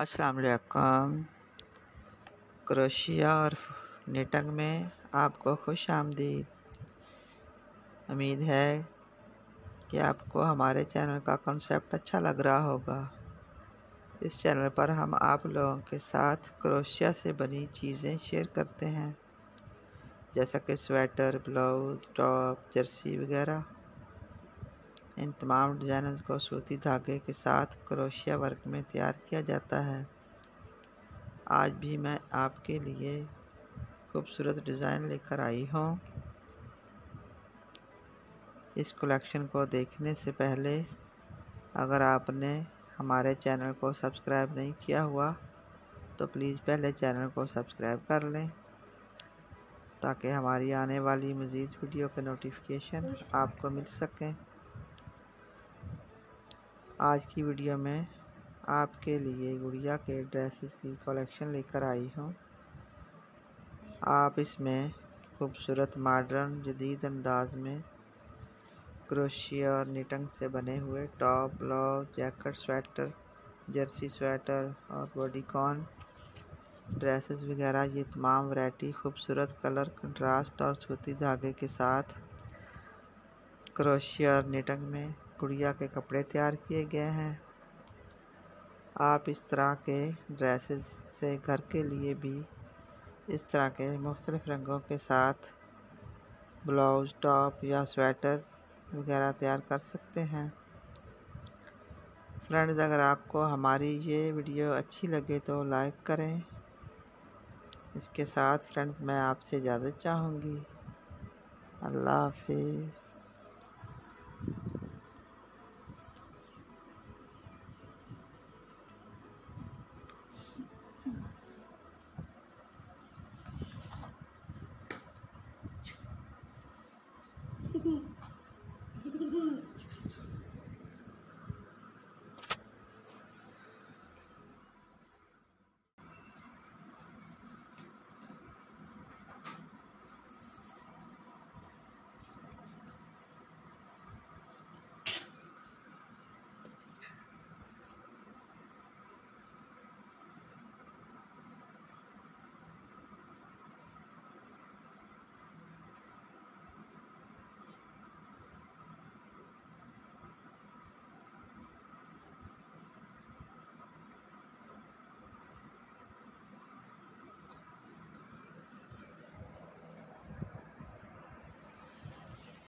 अस्सलाम वालेकुम। क्रोशिया और निटिंग में आपको खुश आमदीद। उम्मीद है कि आपको हमारे चैनल का कॉन्सेप्ट अच्छा लग रहा होगा। इस चैनल पर हम आप लोगों के साथ क्रोशिया से बनी चीज़ें शेयर करते हैं, जैसा कि स्वेटर, ब्लाउज, टॉप, जर्सी वगैरह। इन तमाम डिज़ाइन को सूती धागे के साथ क्रोशिया वर्क में तैयार किया जाता है। आज भी मैं आपके लिए खूबसूरत डिज़ाइन लेकर आई हूँ। इस कलेक्शन को देखने से पहले अगर आपने हमारे चैनल को सब्सक्राइब नहीं किया हुआ तो प्लीज़ पहले चैनल को सब्सक्राइब कर लें, ताकि हमारी आने वाली मज़ीद वीडियो के नोटिफिकेशन आपको मिल सकें। आज की वीडियो में आपके लिए गुड़िया के ड्रेसेस की कलेक्शन लेकर आई हूँ। आप इसमें खूबसूरत मॉडर्न जदीद अंदाज में क्रोशिया और निटिंग से बने हुए top, blouse, jacket, sweater, jersey sweater और बॉडीकॉन ड्रेसेस वगैरह, ये तमाम वैरायटी खूबसूरत कलर कंट्रास्ट और सूती धागे के साथ क्रोशिया और निटिंग में गुड़िया के कपड़े तैयार किए गए हैं। आप इस तरह के ड्रेसेस से घर के लिए भी इस तरह के मुख्तलिफ रंगों के साथ ब्लाउज, टॉप या स्वेटर वगैरह तैयार कर सकते हैं। फ्रेंड्स, अगर आपको हमारी ये वीडियो अच्छी लगे तो लाइक करें। इसके साथ फ्रेंड्स मैं आपसे इजाज़त चाहूँगी। अल्लाह हाफिज़।